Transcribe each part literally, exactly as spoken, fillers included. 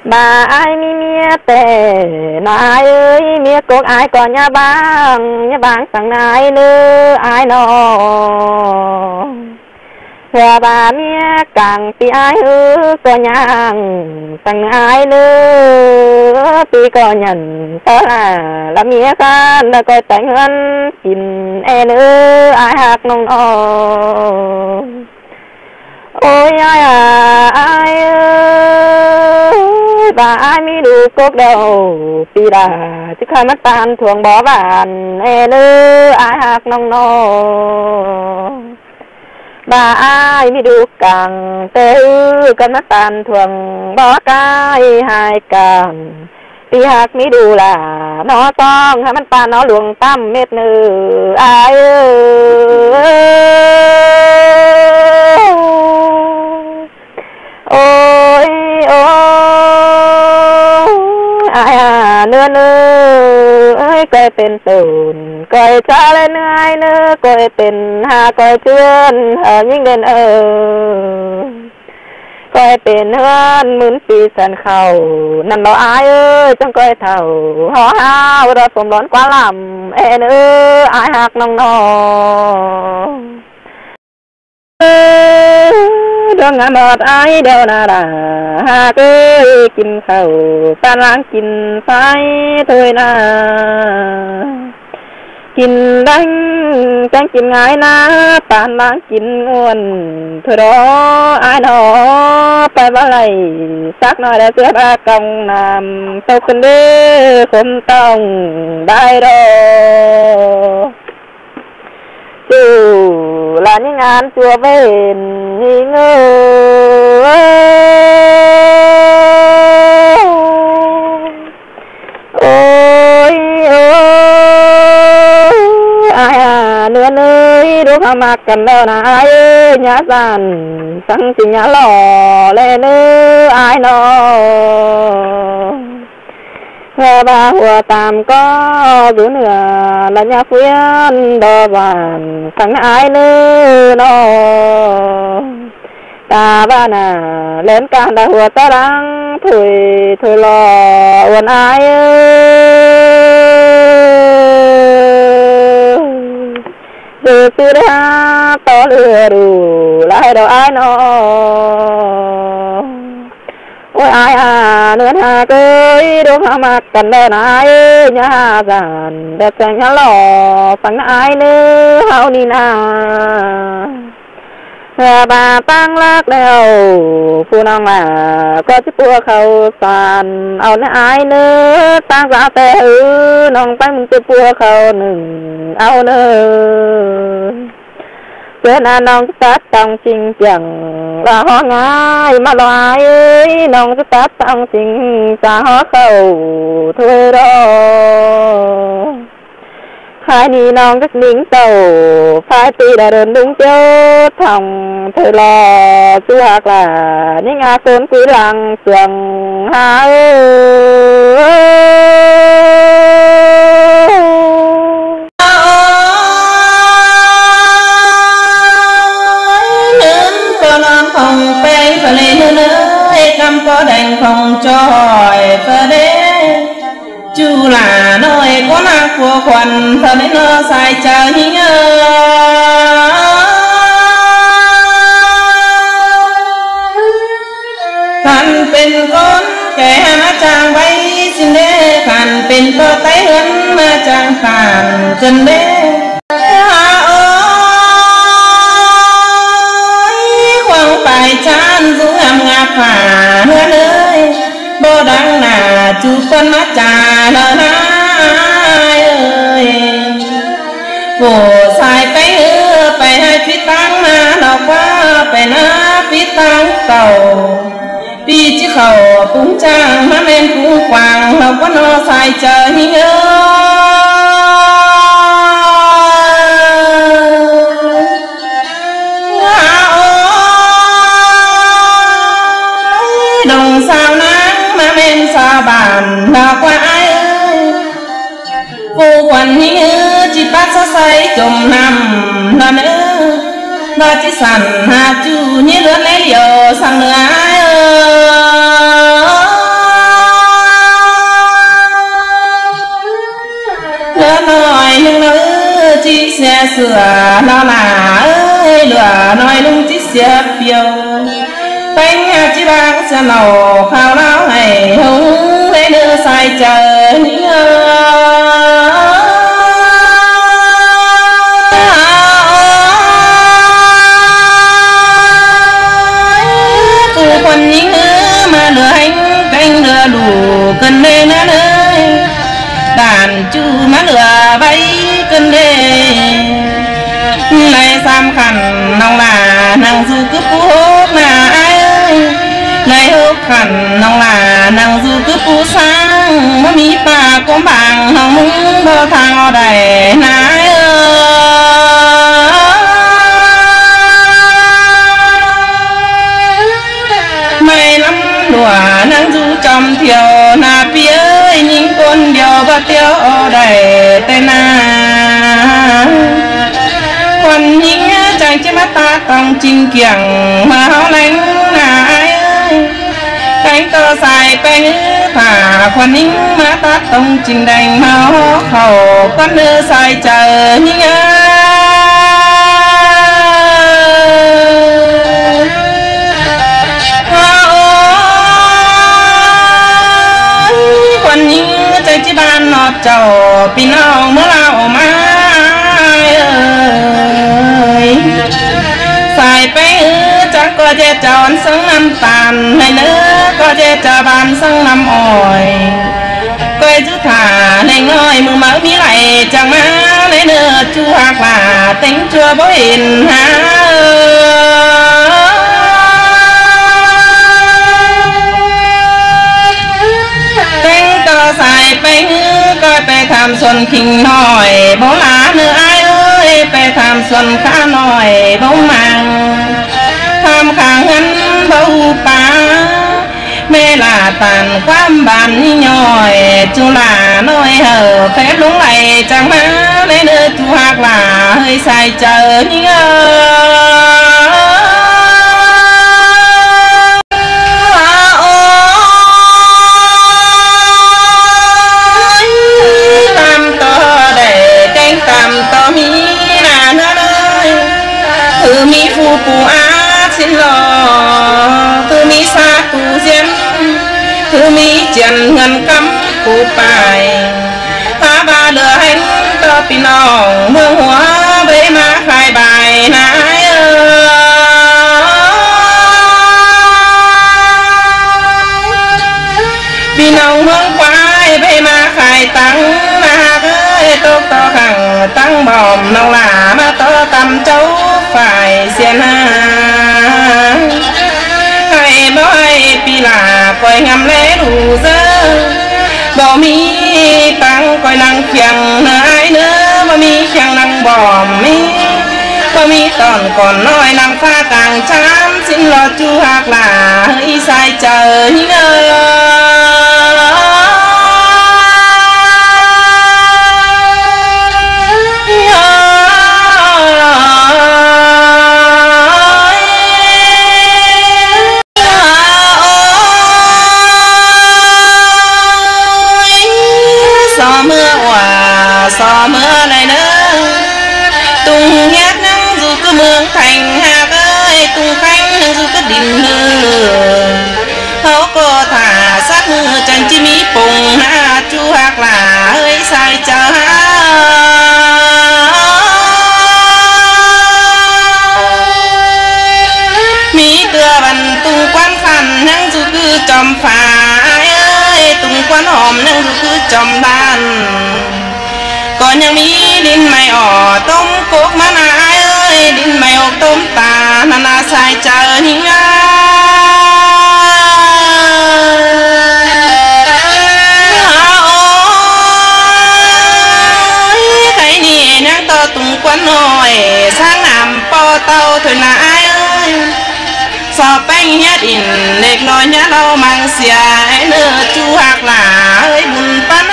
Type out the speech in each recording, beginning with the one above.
bà ai mi mía tè nai ơi mía cuộc ai còn nhà bang nhà bang sang nai nữa ai nó và bà mía càng pi ai ư có nhang sang ai nữa pi có nhận tớ là là mía can là coi tánh hơn xin e nữa ai hạc nông nó ôi ai à ai ơi bà ai mi đủ cốc đầu pi đà chứ khai mắt tan thường bỏ bàn e nữa ai hạc nông nó bà ai mi đủ càng tê ư cân mắt tan thường bỏ cái hai càng pi hạc mi đủ là nó xong hai mắt tan nó luồng tam mét nữ ai ơi ôi ôi ai à nưa nưa ơi coiเป็นตูนcoi cha lên ai nữa coiเป็นหาcoiเพื่อนหายิ่งเด่นเออcoiเป็นเฮือนหมุนปีสันเข่านั่นเราอายเอ้ยจังcoiเท่าห่อห้าวเราสมร้อนกว่าลำเอ็นเอ้ยอายหักน้องน้องดวงงานบอดไอเดียวนาดาหากเอ้ยกินข้าวปานล้างกินไฟเถยนากินดังจังกินง่ายนะปานล้างกินอ้วนเถอะดอไอ้หนอไปบ่ไหลสักหน่อยแล้วเสื้อผ้ากองน้ำตกขึ้นเด้อคงต้องได้ดอจู่ลานงานตัวเว้นนี่เงยโอ้ยโอ้ยai à nửa nơi đôi hoa mặc cầm đeo là ai ơi nhá giàn sang chỉ nhá lò lên ơi ai nó nghe ba hùa tam có dù nửa là nhà phiên đò vàng sang ai nữa nó ta ba nà lên can đã hùa ta đang thổi thổi lò uốn ai từ từ ra to lừa đủ lại đâu ai nó ôi ai à nữa hà cười đúng hà mặc cần đây là ai nhà giàn đẹp chẳng nhá lò phẳng ai nữa hao đi na bà tăng lắc đeo phu nong mà có chiếc bùa khâu sàn ao nữa ai nữa tăng giá tê ư nong tăng chiếc bùa khâu nừng ao nữa quên à nong tát trong chinh chẳng là hoa ngái mà loài ơi nong tát trong chinh xa hoa khâu thôi đó hai ni non các miếng tàu phải tì đã đơn đúng chớ thòng thời lò chú hạc là những a cơn quý làng trường hai phòng pe phải lên nữa cam có đành phòng cho hỏi phải đến chú là nơi có năng của quần thật nên nó sai trời nhớ khănเป็นcon kẻ hát chàng vay xin đế khănเป็นcó tay hơn mà chàng khăn chân đế phải chán dù em ngạc phả hơn ơi bố đang là chú phân mắt trà lời ai ơi cổ sai cái ư phải hai phía tăng mà nó qua phải na phía tăng cầu đi chứ khẩu cũng trang má men cũng quàng nó có nó sai chờ nhớ bàn là qua ai ơi cô quần như chỉ bắt xa say chùm nằm là nữa và chỉ sẵn hạ chú như lớn lấy liều sang nữa ai ơi lứa nói nhưng nữ chỉ xe sửa nó là ơi lửa nói lung chỉ xe phiêu bánh chỉ bang xe nổ khao lao hay hung lấy nữ sai chờ những quân những mà lửa hành canh lửa đủ cần lên nơi đàn chú má lửa bay cân đê này xăm khăn nông là nàng du cứ phú hốt là ai ơi này hốt khăn nông là nàng du cứ phú sang mà mi pa có bằng hồng muốn bơ thao đầy nái mày lắm đùa nàng du trong thiều na phía ơi những con điều và tiêu đầy tên na còn những chàng chỉ mắt ta tòng chinh kiểng mà háo lánh là ai ơi cánh tơ xài bánh thả còn những mắt ta tòng chinh đành máu khẩu con đưa xài chờ những chỉ ban nọt trầu pin ông mơ lao mai ơi xài bé chắc có che tròn sân năm tàn này nữa có che trà bàn sân năm ỏi quay chú thả nên nói mưa máu mí lại chẳng má lấy nữa chú hoặc là tính chưa bố hình ha xài bánh coi bè tham xuân khinh nói bố lá nữa ai ơi bè tham xuân khá nói bố mang tham kháng ngắn bố pa mê là tàn quám bàn nhòi chú là nói hờ phép đúng này chẳng má lấy nữa chú hoặc là hơi xài chờ nhưng từ mi phu phu á xin lo từ mi xa tu diêm từ mi chèn ngân cắm phu bài ta ba lừa hành tơ pin nòng mương hóa bế má khai bài nái pin nòng mương quái bế má khai tăng na ơi tốt to khẳng tăng bòm nông là má to tâm châu phải xem ha hay bói pi là coi ngắm lẽ đủ dơ bỏ mi tăng coi năng khiêng ai nữa bỏ mi khiêng năng bỏ mi bỏ mi toàn còn nói năng pha càng chám xin lo chú hoặc là hơi sai chờ những ơi so mưa này nữa tung nhát nắng dù cứ mương thành hạc ơi tung cánh dù cứ đình hư hấu cô thả sát mưa chân chim ý phùng ha chú hạc là hơi sai chờ ha mỹ tưa bằng tung quán khăn nắng dù cứ chòm phá ơi tung quán hòm nắng dù cứ chòm đàn còn những mỹ đinh mày ỏ tôm cốt má ai ơi đinh mày ổ tôm tà nà nà sai chờ những thấy nè nắng to tung quán hồi sáng nằm po tàu thôi là ai ơi so bánh nhát in lệch nói nhát đâu mang xìa ấy nữa chú hoặc là ơi buồn bán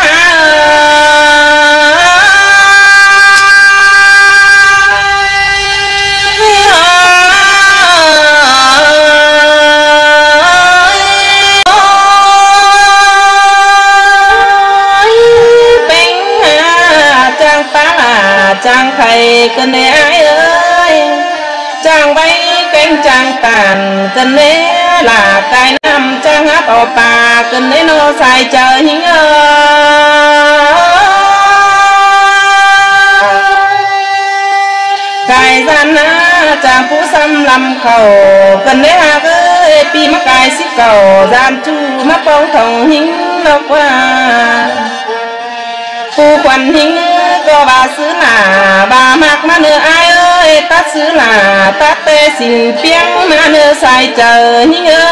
chàng thầy cần để ai ơi chàng bay cánh chàng tàn cần để là cái năm chàng hát ở bà cần để nó xài chờ những cái gian chàng phú xăm làm khẩu cần để hạ ơi pi mắc cái xích cầu gian chu mắc bông thòng hình lộc qua phu quan hình có bà xứ là bà mạc mà nữa ai ơi ta xứ là ta tê xin tiếng mà nữa sai chờ những ơi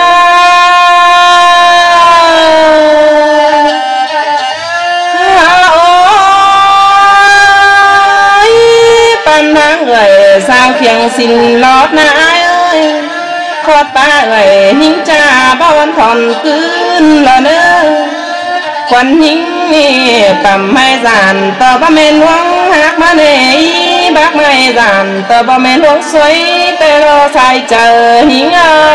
pan tháng người sao phiền xin lót na ai ơi khó ta người những cha bao ăn thòn cứ là nữa quan hình tầm hai giàn tờ ba men hoang hát mà nề bác mai giàn tờ ba men hoang xoay tê lo sai chờ hình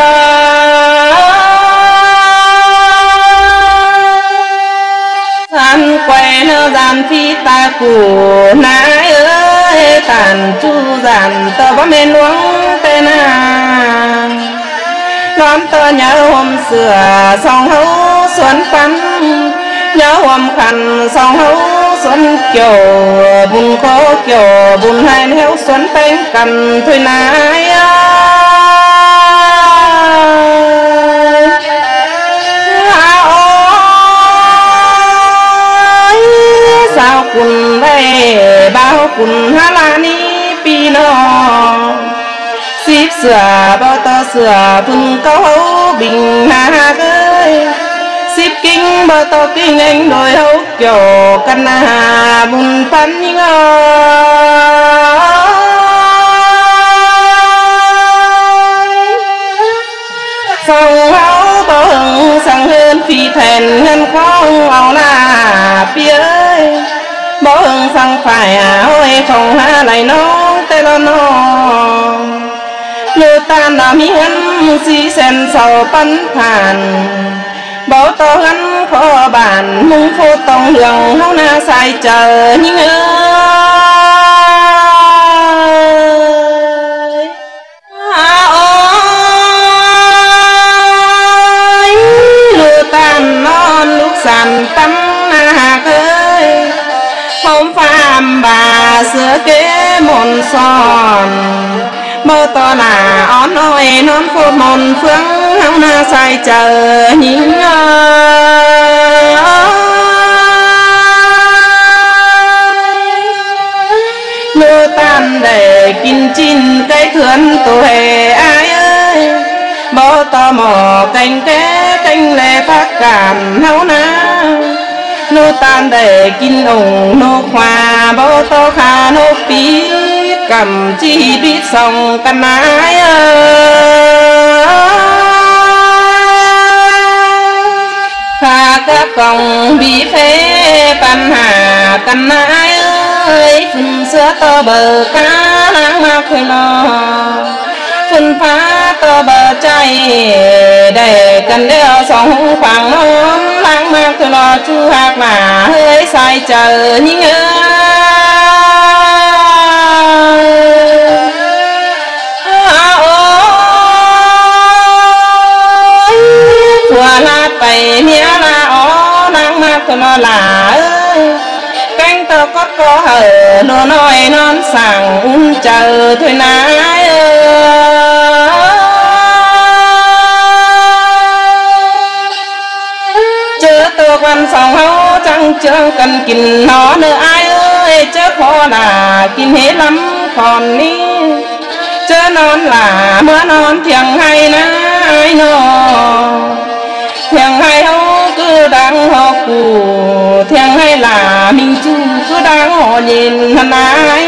than quay nó giàn phi ta của nái ơi tàn chu giàn tờ ba men hoang tê na đón tờ nhớ hôm xưa song hấu xuân phấn nhớ hôm khăn song hấu xuân kiều bùn khô kiều bùn hai héo xuân bánh cần thôi nái ơi sao cùng đây bao cùng hà la ni pino xíp sửa bao to sửa bùn câu hấu bình hà ơi xíp kinh bao to kinh anh đôi hấu kiểu căn hà bùn phấn những ơi phòng hấu bao hứng sang hơn phi thèn ngân không áo là bia ơi bao hứng sang phải ôi phòng hà lại nó tê lo nó như tan đã mi hân si sen sầu bắn thàn bảo to gắn khó bàn mung phô tông đường hấu na sai chờ những ơi à ơi lừa tan non lúc sàn tắm na ơi không phàm bà sữa kế mòn son mơ to là ón ôi non phô mòn phương hấu na sai chờ những lừa tan để kinh chín cây thườn tổ hề ai ơi bó to mò canh té canh lệ phát cảm hấu na lừa tan để kinh ủng nô khoa bó to khá nô phí cầm chi biết xong căn ái khá các còng bị phê pan hà căn ái ơi phun sữa to bờ cá nắng mà khơi lo phun phá to bờ chay để cần đeo sóng khoảng nón nắng mà khơi lo chu hạt mà hơi sai chờ những là bày mía là ó nắng mát cho nó là ơi cánh tơ có có hở nó nói non sàng un chờ thôi nái chớ tơ quan sòng hấu chẳng chưa cần kìm nó nữa ai ơi chớ khó là kìm hết lắm còn đi chớ non là mưa non thiêng hay na ai nó thiêng hay hấu cứ đang họ cù thiêng hay là mình chú cứ đang họ nhìn hẳn ai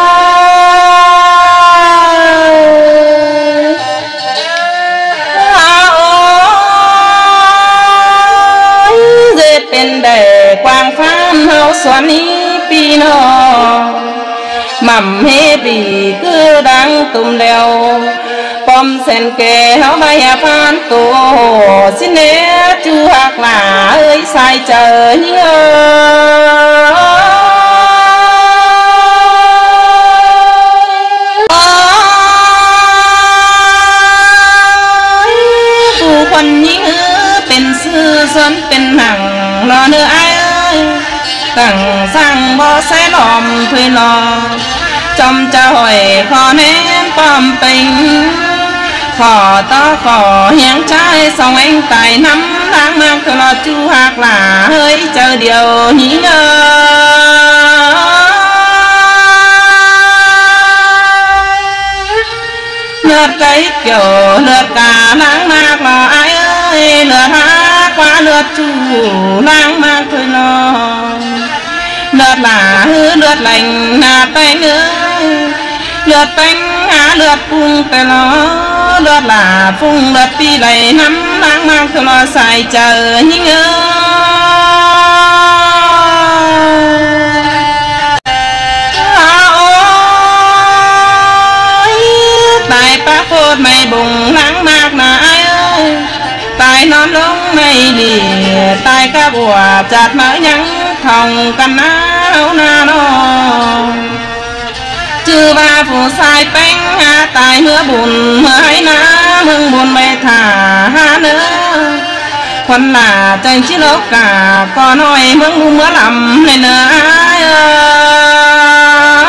ơi dệt bên đề quang phan hấu xoắn ý pino mầm hê bì cứ đang tùm leo bom sen kề háo bay hà phan tổ xin né chú hạc là ơi sai chờ nhớ lòm thuê lò trong cha hỏi khó nén bom tình khó to khó hiến trái xong anh tài năm tháng mang cơ lo chu hạc là hơi chờ điều nhĩ ngờ lượt cái kiểu lượt cả nắng mạc là ai ơi lượt hát qua lượt chu nắng mạc thôi lo lượt là hư lượt lành là tay nữa lượt bánh á lượt phung tay lo lượt là phung lượt pi lầy nắm nắng mạc thôi lo xài chờ những ơi mày bùng nắng mạc là ai ơi tài non lông mày lìa tài cá bùa chặt mỡ nhắn thòng căn áo na nó chư ba phù sai bánh ha tài mưa bùn mưa hay ná mừng buồn mày thả ha nữaคนlà tranh chỉ lốc cả con nói mừng mưa lầm này nữa ai ơi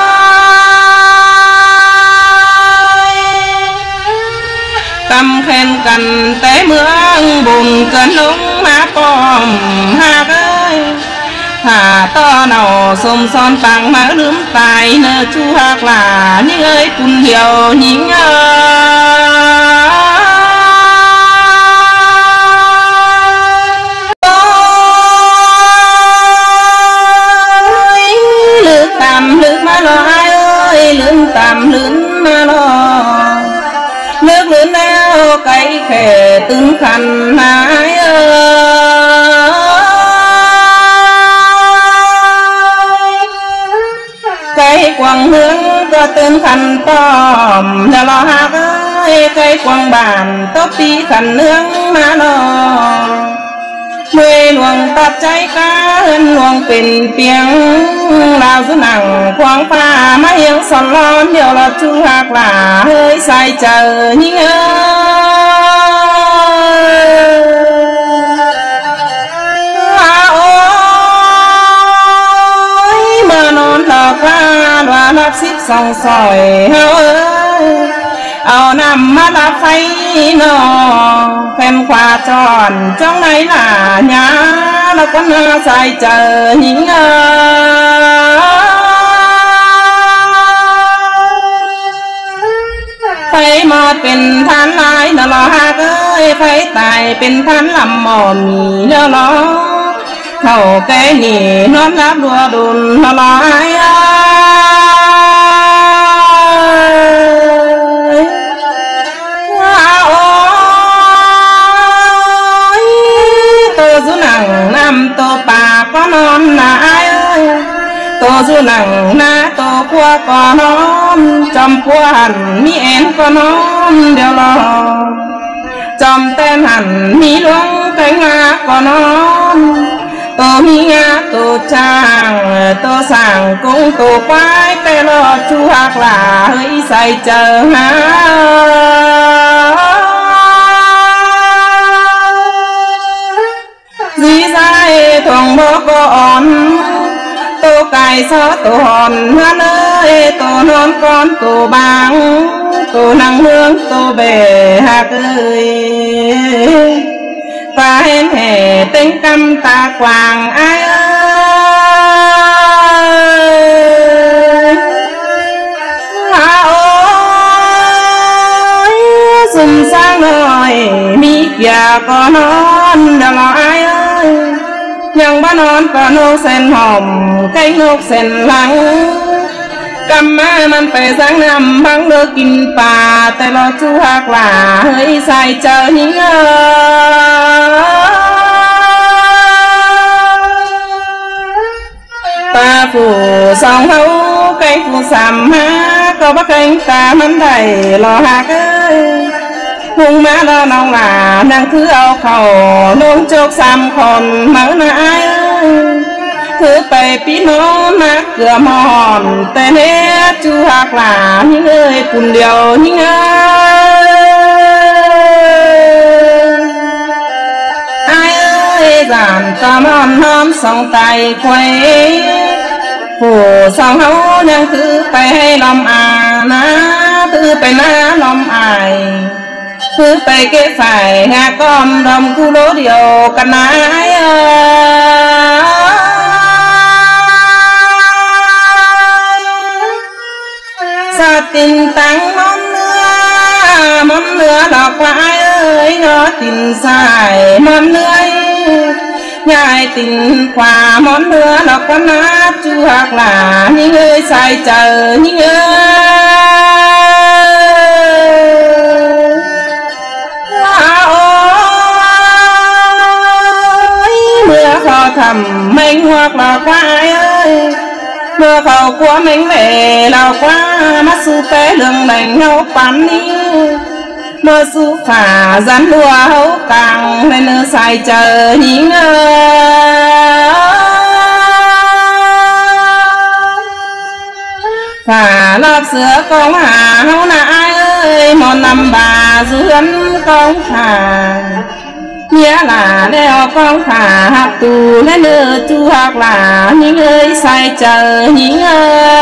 tâm khen cành té mưa bùn cơn lúng má bom ha ơi thả to nào xôm son bằng má lướm tài nơ chu hạc là những ơi cùng hiểu những ơi lướt tạm lướt má lo ai ơi lướt tạm lướt má lo nước lớn neo cái khề từng khăn ai ơi cái quăng hướng có tên khăn tòm là lo hát ơi cái quăng bàn tóc tí khăn nướng má lo mười luồng tạt cháy cá hơn luồng pin tiếng lao dưới nặng khoáng pha má hiếng son lon điều là chu hạc là hơi sai chờ những ơi à ôi mơ non lò qua loa lắp xíp sòng sỏi hao ơi ao nằm mắt là phay nó khen khoa tròn trong này là nhà nó con sai chờ những phải mộtเป็นท่านลายnó lo hát ơi phải tàiเป็นท่านลำหมอมีnó loเขาแกนี่นอนรับดัวดุนnó lo ai năm tô bà có non là ai ơi tô du nặng na tô qua có non trong qua hẳn mi em có non đều lo trong tên hẳn mi luống cái ngã có non tô mi ngã tô trang tô sàng cũng tô quái tê lo chu hạc là hơi say chờ ha dì dai thòng bó con tô cài xó tô hòn hán ơi tô non con tô bang tô năng hương tô bề hạc ơi ta hên hề tính căm ta quàng ai ơi à ôi xùm sang rồi mi kìa có non đâu là ai ơiยังบ้านนอนก็นกเส้นหอมไก่นกเส้นหลังกำมามันไปสังนำพังเลิกกินปลาแต่เราชูหักหลาเฮ้ยใส่เจอหิงเอตาผู้สองเขาไก่ผู้สามหาก็บักไก่ตามันได้รอหักเอ้ยพุ่งมาแล้วน้องหลานั่งคือเอาเข่าลงโจกสามคนเหมือนไอ้ถือไปพี่น้องนักเกลือมอนแต่เนี้ยจูหักหลายิ่งเอ้ยปุ่นเดียวยิ่งเอ้ยไอ้เอ้ยจานตามอนน้อมสองไตไข่ phù song hấu nhân thứ phải hay lòng à ná thứ phải ná lòng ai thứ phải cái phải ngà con đồng cu lố điều cần ai sa tình tăng món nữa món nữa đọc lại ơi nó tình sai món nữa nhai tình quà món nữa đọc con nát chú hoặc là những người sai chờ những người mưa khó thầm mình hoặc là quái ơi mưa khẩu của mình về lao quá mắt su tế lương đành hấu bắn đi mưa su phả rắn đùa hấu càng lên nơi sai chờ nhí ngơ phả lọc sữa con hà hấu nãi ơi một năm bà dưỡng con hà nghĩa là đeo con khả học tù lên nữa chú học là những người sai chờ những người